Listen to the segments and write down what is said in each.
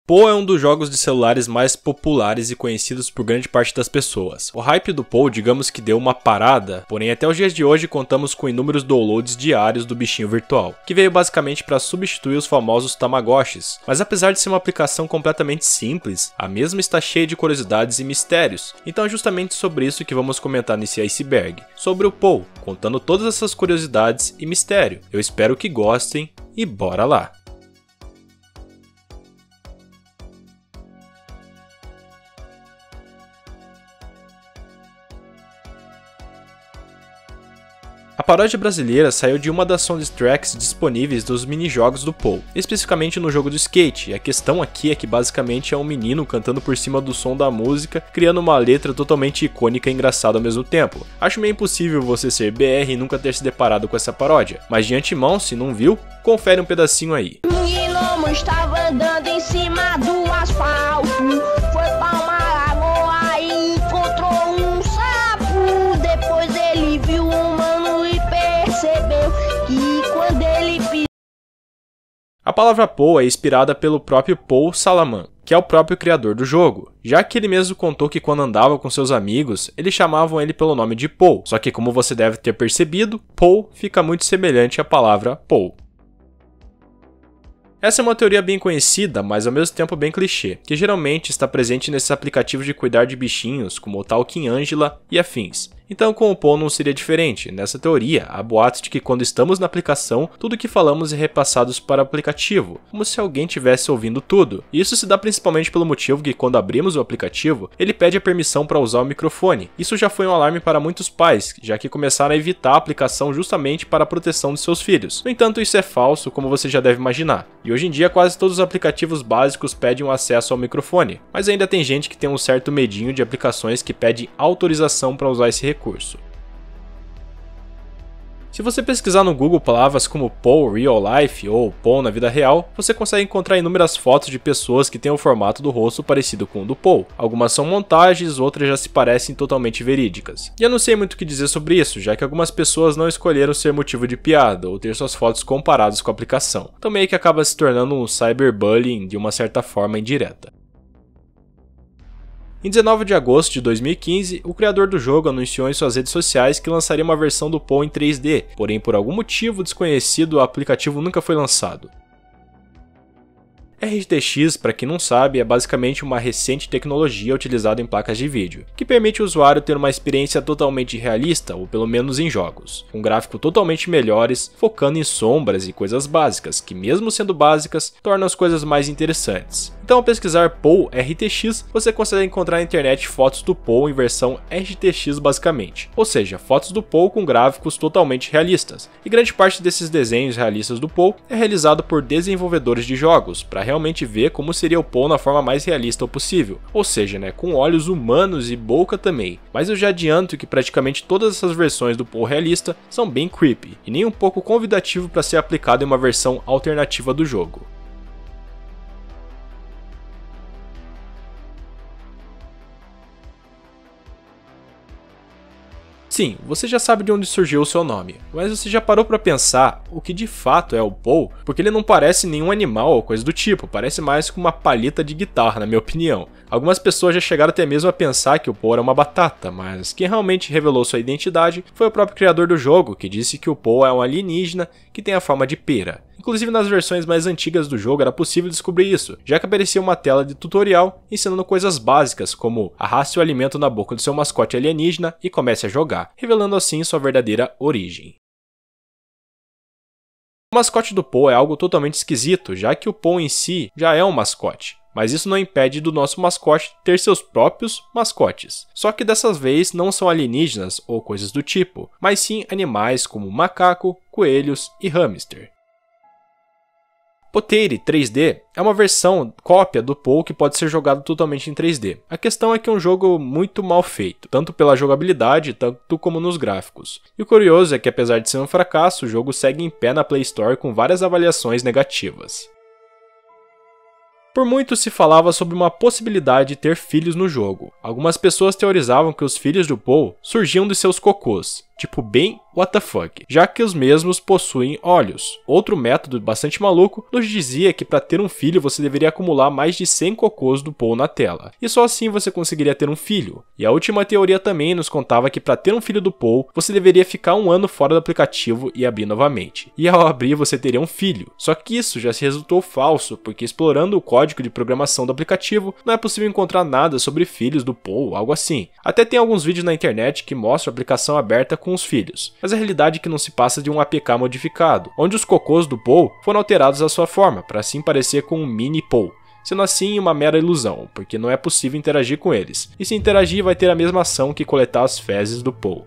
Pow é um dos jogos de celulares mais populares e conhecidos por grande parte das pessoas. O hype do Pow, digamos que deu uma parada, porém até os dias de hoje contamos com inúmeros downloads diários do bichinho virtual, que veio basicamente para substituir os famosos Tamagotchis. Mas apesar de ser uma aplicação completamente simples, a mesma está cheia de curiosidades e mistérios. Então é justamente sobre isso que vamos comentar nesse iceberg, sobre o Pow, contando todas essas curiosidades e mistério. Eu espero que gostem e bora lá! A paródia brasileira saiu de uma das soundtracks disponíveis dos minijogos do Pow, especificamente no jogo do skate, e a questão aqui é que basicamente é um menino cantando por cima do som da música, criando uma letra totalmente icônica e engraçada ao mesmo tempo. Acho meio impossível você ser BR e nunca ter se deparado com essa paródia, mas de antemão, se não viu, confere um pedacinho aí. O menino estava andando em cima do asfalto, foi pra uma lagoa e encontrou um sapo, depois ele viu um mano e percebeu que quando ele... A palavra Pow é inspirada pelo próprio Paul Salaman, que é o próprio criador do jogo, já que ele mesmo contou que quando andava com seus amigos, eles chamavam ele pelo nome de Pow, só que como você deve ter percebido, Pow fica muito semelhante à palavra Pow. Essa é uma teoria bem conhecida, mas ao mesmo tempo bem clichê, que geralmente está presente nesses aplicativos de cuidar de bichinhos, como o Talking Angela e afins. Então com o Pow não seria diferente. Nessa teoria, há boatos de que quando estamos na aplicação, tudo que falamos é repassado para o aplicativo, como se alguém estivesse ouvindo tudo. E isso se dá principalmente pelo motivo que quando abrimos o aplicativo, ele pede a permissão para usar o microfone. Isso já foi um alarme para muitos pais, já que começaram a evitar a aplicação justamente para a proteção de seus filhos. No entanto, isso é falso, como você já deve imaginar. E hoje em dia quase todos os aplicativos básicos pedem um acesso ao microfone, mas ainda tem gente que tem um certo medinho de aplicações que pedem autorização para usar esse recurso. Se você pesquisar no Google palavras como Pow Real Life ou Pow na vida real, você consegue encontrar inúmeras fotos de pessoas que têm o formato do rosto parecido com o do Pow. Algumas são montagens, outras já se parecem totalmente verídicas. E eu não sei muito o que dizer sobre isso, já que algumas pessoas não escolheram ser motivo de piada ou ter suas fotos comparadas com a aplicação. Então meio que acaba se tornando um cyberbullying de uma certa forma indireta. Em 19 de agosto de 2015, o criador do jogo anunciou em suas redes sociais que lançaria uma versão do Pow em 3D, porém por algum motivo desconhecido o aplicativo nunca foi lançado. RTX, para quem não sabe, é basicamente uma recente tecnologia utilizada em placas de vídeo, que permite o usuário ter uma experiência totalmente realista, ou pelo menos em jogos, com gráficos totalmente melhores, focando em sombras e coisas básicas, que mesmo sendo básicas, tornam as coisas mais interessantes. Então ao pesquisar Pow RTX, você consegue encontrar na internet fotos do Pow em versão RTX basicamente, ou seja, fotos do Pow com gráficos totalmente realistas, e grande parte desses desenhos realistas do Pow é realizado por desenvolvedores de jogos, para realmente ver como seria o Pow na forma mais realista possível, ou seja, com olhos humanos e boca também. Mas eu já adianto que praticamente todas essas versões do Pow realista são bem creepy, e nem um pouco convidativo para ser aplicado em uma versão alternativa do jogo. Sim, você já sabe de onde surgiu o seu nome, mas você já parou para pensar o que de fato é o Pow? Porque ele não parece nenhum animal ou coisa do tipo, parece mais como uma palheta de guitarra, na minha opinião. Algumas pessoas já chegaram até mesmo a pensar que o Pow era uma batata, mas quem realmente revelou sua identidade foi o próprio criador do jogo, que disse que o Pow é um alienígena que tem a forma de pera. Inclusive nas versões mais antigas do jogo era possível descobrir isso, já que aparecia uma tela de tutorial ensinando coisas básicas como arraste o alimento na boca do seu mascote alienígena e comece a jogar, revelando assim sua verdadeira origem. O mascote do Pow é algo totalmente esquisito, já que o Pow em si já é um mascote. Mas isso não impede do nosso mascote ter seus próprios mascotes. Só que dessa vez não são alienígenas ou coisas do tipo, mas sim animais como macaco, coelhos e hamster. Potato 3D é uma versão cópia do Pow que pode ser jogado totalmente em 3D. A questão é que é um jogo muito mal feito, tanto pela jogabilidade, tanto como nos gráficos. E o curioso é que apesar de ser um fracasso, o jogo segue em pé na Play Store com várias avaliações negativas. Por muito se falava sobre uma possibilidade de ter filhos no jogo. Algumas pessoas teorizavam que os filhos do Pow surgiam de seus cocôs, tipo bem what the fuck, já que os mesmos possuem olhos. Outro método bastante maluco nos dizia que para ter um filho você deveria acumular mais de 100 cocôs do Paul na tela, e só assim você conseguiria ter um filho. E a última teoria também nos contava que para ter um filho do Paul, você deveria ficar 1 ano fora do aplicativo e abrir novamente. E ao abrir você teria um filho. Só que isso já se resultou falso, porque explorando o código de programação do aplicativo, não é possível encontrar nada sobre filhos do Paul, algo assim. Até tem alguns vídeos na internet que mostram a aplicação aberta com os filhos, mas a realidade é que não se passa de um APK modificado, onde os cocôs do Paul foram alterados à sua forma, para assim parecer com um mini Paul. Sendo assim uma mera ilusão, porque não é possível interagir com eles, e se interagir vai ter a mesma ação que coletar as fezes do Paul.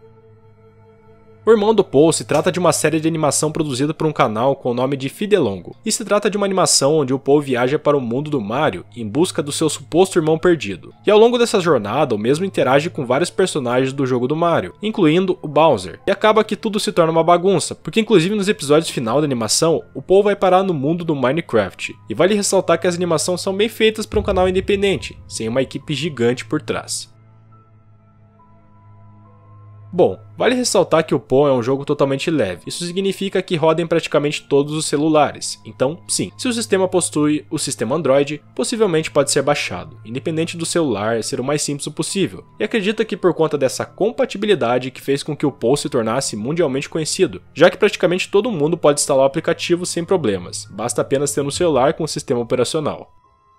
O Irmão do Paul se trata de uma série de animação produzida por um canal com o nome de Fidelongo, e se trata de uma animação onde o Paul viaja para o mundo do Mario em busca do seu suposto irmão perdido. E ao longo dessa jornada, o mesmo interage com vários personagens do jogo do Mario, incluindo o Bowser, e acaba que tudo se torna uma bagunça, porque inclusive nos episódios final da animação, o Paul vai parar no mundo do Minecraft, e vale ressaltar que as animações são bem feitas para um canal independente, sem uma equipe gigante por trás. Bom, vale ressaltar que o Paul é um jogo totalmente leve, isso significa que roda em praticamente todos os celulares, então sim, se o sistema possui o sistema Android, possivelmente pode ser baixado, independente do celular ser o mais simples possível, e acredita que por conta dessa compatibilidade que fez com que o Paul se tornasse mundialmente conhecido, já que praticamente todo mundo pode instalar o aplicativo sem problemas, basta apenas ter um celular com o sistema operacional.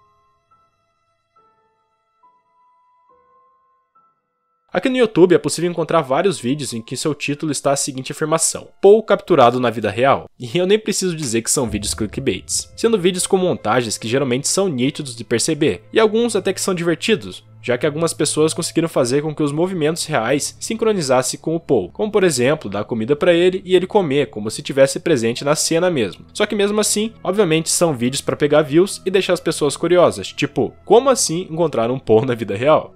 Aqui no YouTube é possível encontrar vários vídeos em que seu título está a seguinte afirmação: Paul capturado na vida real. E eu nem preciso dizer que são vídeos clickbaits, sendo vídeos com montagens que geralmente são nítidos de perceber, e alguns até que são divertidos, já que algumas pessoas conseguiram fazer com que os movimentos reais sincronizassem com o Paul, como por exemplo, dar comida para ele e ele comer, como se estivesse presente na cena mesmo. Só que mesmo assim, obviamente são vídeos para pegar views e deixar as pessoas curiosas, tipo, como assim encontrar um Paul na vida real?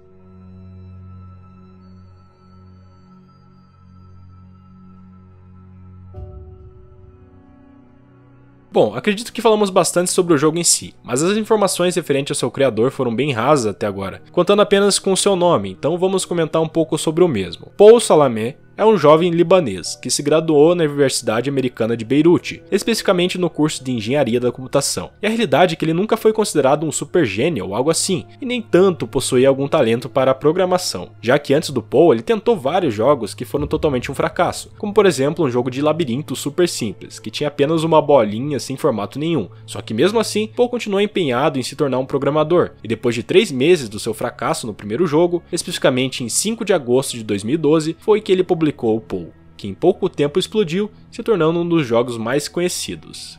Bom, acredito que falamos bastante sobre o jogo em si, mas as informações referentes ao seu criador foram bem rasas até agora, contando apenas com o seu nome, então vamos comentar um pouco sobre o mesmo. Paul Salameh é um jovem libanês que se graduou na Universidade Americana de Beirute, especificamente no curso de Engenharia da Computação. E a realidade é que ele nunca foi considerado um super gênio ou algo assim, e nem tanto possuía algum talento para a programação, já que antes do Paul ele tentou vários jogos que foram totalmente um fracasso, como por exemplo um jogo de labirinto super simples, que tinha apenas uma bolinha sem formato nenhum, só que mesmo assim Paul continuou empenhado em se tornar um programador, e depois de 3 meses do seu fracasso no primeiro jogo, especificamente em 5 de agosto de 2012, foi que ele publicou o Paul, que em pouco tempo explodiu, se tornando um dos jogos mais conhecidos.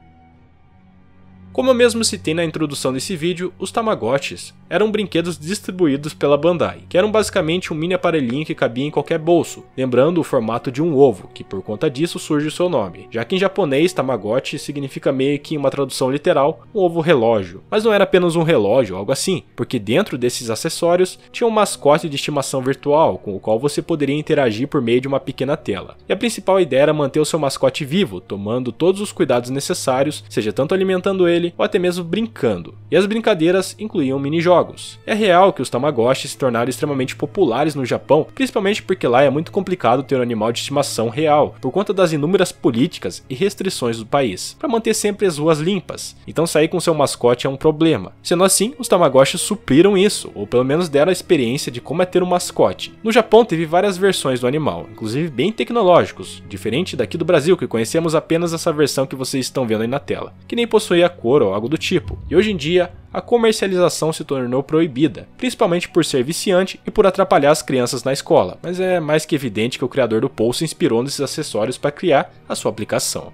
Como eu mesmo citei na introdução desse vídeo, os Tamagotchis eram brinquedos distribuídos pela Bandai, que eram basicamente um mini aparelhinho que cabia em qualquer bolso, lembrando o formato de um ovo, que por conta disso surge o seu nome, já que em japonês Tamagotchi significa meio que, em uma tradução literal, um ovo relógio. Mas não era apenas um relógio ou algo assim, porque dentro desses acessórios tinha um mascote de estimação virtual, com o qual você poderia interagir por meio de uma pequena tela. E a principal ideia era manter o seu mascote vivo, tomando todos os cuidados necessários, seja tanto alimentando ele, ou até mesmo brincando, e as brincadeiras incluíam minijogos. É real que os Tamagotchi se tornaram extremamente populares no Japão, principalmente porque lá é muito complicado ter um animal de estimação real, por conta das inúmeras políticas e restrições do país, para manter sempre as ruas limpas, então sair com seu mascote é um problema. Sendo assim, os Tamagotchi supriram isso, ou pelo menos deram a experiência de como é ter um mascote. No Japão teve várias versões do animal, inclusive bem tecnológicos, diferente daqui do Brasil, que conhecemos apenas essa versão que vocês estão vendo aí na tela, que nem possuía cor ou algo do tipo, e hoje em dia a comercialização se tornou proibida, principalmente por ser viciante e por atrapalhar as crianças na escola, mas é mais que evidente que o criador do Paul se inspirou nesses acessórios para criar a sua aplicação.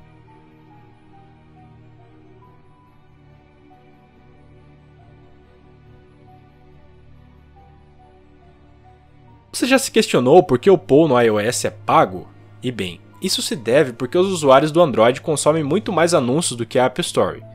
Você já se questionou por que o Paul no iOS é pago? E bem, isso se deve porque os usuários do Android consomem muito mais anúncios do que a App Store.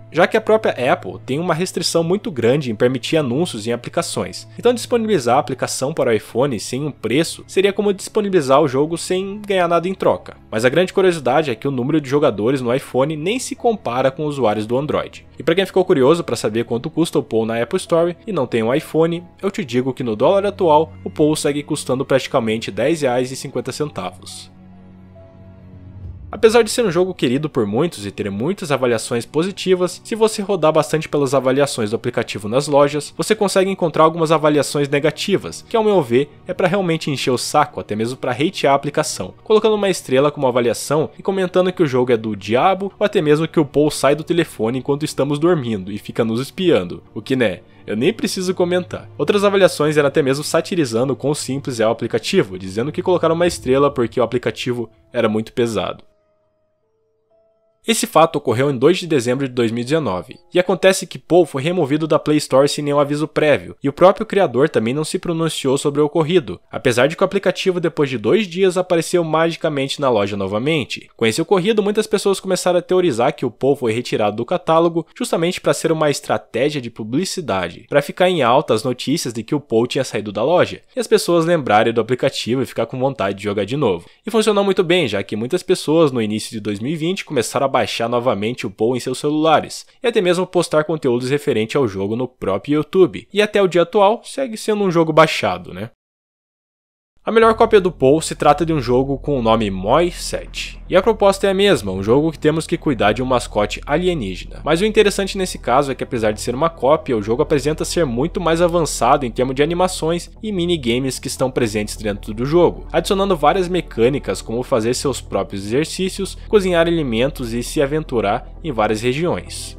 já que a própria Apple tem uma restrição muito grande em permitir anúncios em aplicações. Então disponibilizar a aplicação para o iPhone sem um preço seria como disponibilizar o jogo sem ganhar nada em troca. Mas a grande curiosidade é que o número de jogadores no iPhone nem se compara com usuários do Android. E para quem ficou curioso para saber quanto custa o Pou na Apple Store e não tem um iPhone, eu te digo que no dólar atual o Pou segue custando praticamente R$10,50. Apesar de ser um jogo querido por muitos e ter muitas avaliações positivas, se você rodar bastante pelas avaliações do aplicativo nas lojas, você consegue encontrar algumas avaliações negativas, que ao meu ver é para realmente encher o saco, até mesmo para hatear a aplicação, colocando uma estrela como avaliação e comentando que o jogo é do diabo ou até mesmo que o Pou sai do telefone enquanto estamos dormindo e fica nos espiando, o que né? Eu nem preciso comentar. Outras avaliações eram até mesmo satirizando o quão simples é o aplicativo, dizendo que colocaram uma estrela porque o aplicativo era muito pesado. Esse fato ocorreu em 2 de dezembro de 2019, e acontece que Pou foi removido da Play Store sem nenhum aviso prévio, e o próprio criador também não se pronunciou sobre o ocorrido, apesar de que o aplicativo depois de 2 dias apareceu magicamente na loja novamente. Com esse ocorrido, muitas pessoas começaram a teorizar que o Pou foi retirado do catálogo justamente para ser uma estratégia de publicidade, para ficar em alta as notícias de que o Pou tinha saído da loja, e as pessoas lembrarem do aplicativo e ficar com vontade de jogar de novo. E funcionou muito bem, já que muitas pessoas no início de 2020 começaram a baixar novamente o Pou em seus celulares, e até mesmo postar conteúdos referentes ao jogo no próprio YouTube, e até o dia atual segue sendo um jogo baixado, né? A melhor cópia do Pou se trata de um jogo com o nome Moi 7. E a proposta é a mesma, um jogo que temos que cuidar de um mascote alienígena. Mas o interessante nesse caso é que apesar de ser uma cópia, o jogo apresenta ser muito mais avançado em termos de animações e minigames que estão presentes dentro do jogo, adicionando várias mecânicas como fazer seus próprios exercícios, cozinhar alimentos e se aventurar em várias regiões.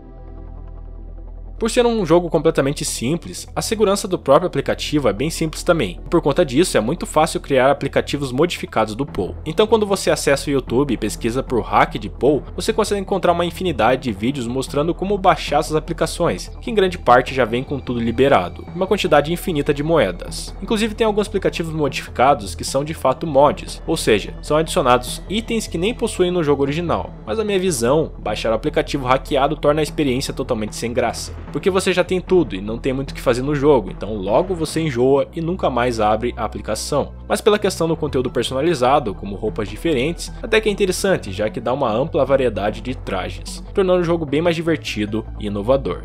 Por ser um jogo completamente simples, a segurança do próprio aplicativo é bem simples também. Por conta disso, é muito fácil criar aplicativos modificados do Pou. Então quando você acessa o YouTube e pesquisa por hack de Pou, você consegue encontrar uma infinidade de vídeos mostrando como baixar essas aplicações, que em grande parte já vem com tudo liberado, e uma quantidade infinita de moedas. Inclusive tem alguns aplicativos modificados que são de fato mods, ou seja, são adicionados itens que nem possuem no jogo original. Mas a minha visão, baixar o aplicativo hackeado torna a experiência totalmente sem graça. Porque você já tem tudo e não tem muito o que fazer no jogo, então logo você enjoa e nunca mais abre a aplicação. Mas pela questão do conteúdo personalizado, como roupas diferentes, até que é interessante, já que dá uma ampla variedade de trajes, tornando o jogo bem mais divertido e inovador.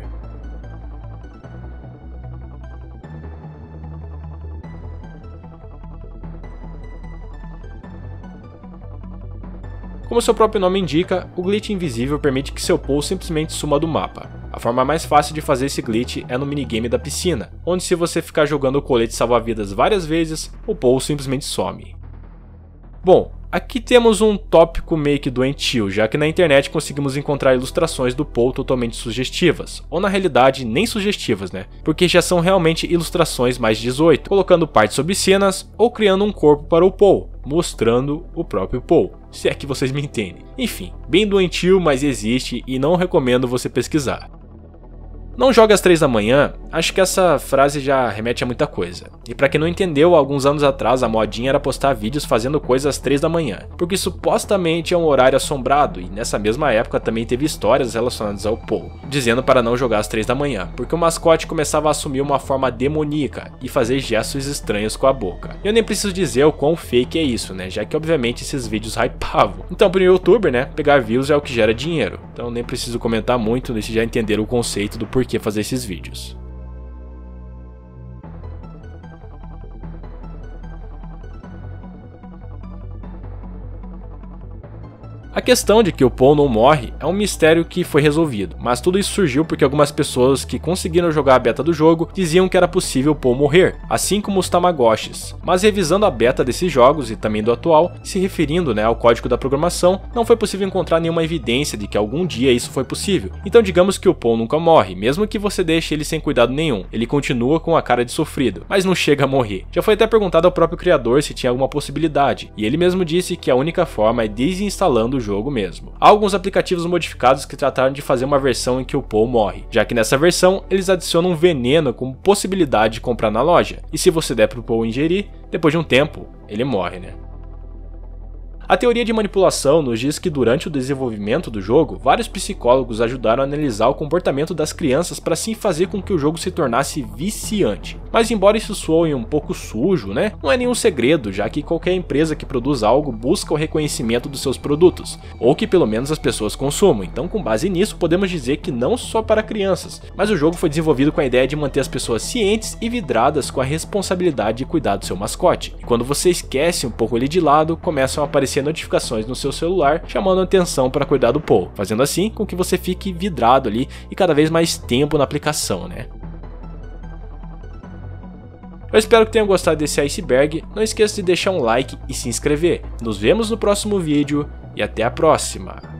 Como seu próprio nome indica, o glitch invisível permite que seu Pou simplesmente suma do mapa. A forma mais fácil de fazer esse glitch é no minigame da piscina, onde se você ficar jogando o colete salva-vidas várias vezes, o Pou simplesmente some. Bom, aqui temos um tópico meio que doentio, já que na internet conseguimos encontrar ilustrações do Pou totalmente sugestivas, ou na realidade nem sugestivas, né? Porque já são realmente ilustrações mais 18, colocando partes obscenas ou criando um corpo para o Pou, mostrando o próprio Pou, se é que vocês me entendem. Enfim, bem doentio, mas existe e não recomendo você pesquisar. Não joga às 3 da manhã, acho que essa frase já remete a muita coisa. E pra quem não entendeu, alguns anos atrás a modinha era postar vídeos fazendo coisas às 3 da manhã, porque supostamente é um horário assombrado, e nessa mesma época também teve histórias relacionadas ao Pou, dizendo para não jogar às 3 da manhã, porque o mascote começava a assumir uma forma demoníaca e fazer gestos estranhos com a boca. Eu nem preciso dizer o quão fake é isso, né, já que obviamente esses vídeos hypavam. Então pro youtuber, né, pegar views é o que gera dinheiro, então nem preciso comentar muito, se já entenderam o conceito do porquê fazer esses vídeos. A questão de que o Pou não morre é um mistério que foi resolvido, mas tudo isso surgiu porque algumas pessoas que conseguiram jogar a beta do jogo diziam que era possível o Pou morrer, assim como os Tamagotchis. Mas revisando a beta desses jogos e também do atual, se referindo, ao código da programação, não foi possível encontrar nenhuma evidência de que algum dia isso foi possível. Então digamos que o Pou nunca morre, mesmo que você deixe ele sem cuidado nenhum, ele continua com a cara de sofrido, mas não chega a morrer. Já foi até perguntado ao próprio criador se tinha alguma possibilidade, e ele mesmo disse que a única forma é desinstalando o jogo mesmo. Há alguns aplicativos modificados que trataram de fazer uma versão em que o Pou morre, já que nessa versão eles adicionam um veneno como possibilidade de comprar na loja, e se você der pro Pou ingerir, depois de um tempo, ele morre, né? A teoria de manipulação nos diz que durante o desenvolvimento do jogo, vários psicólogos ajudaram a analisar o comportamento das crianças para assim fazer com que o jogo se tornasse viciante. Mas embora isso soe um pouco sujo, né, não é nenhum segredo, já que qualquer empresa que produz algo busca o reconhecimento dos seus produtos, ou que pelo menos as pessoas consumam. Então, com base nisso, podemos dizer que não só para crianças, mas o jogo foi desenvolvido com a ideia de manter as pessoas cientes e vidradas com a responsabilidade de cuidar do seu mascote. E quando você esquece um pouco ele de lado, começam a aparecer notificações no seu celular chamando a atenção para cuidar do Paul, fazendo assim com que você fique vidrado ali e cada vez mais tempo na aplicação, né? Eu espero que tenham gostado desse iceberg, não esqueça de deixar um like e se inscrever. Nos vemos no próximo vídeo e até a próxima!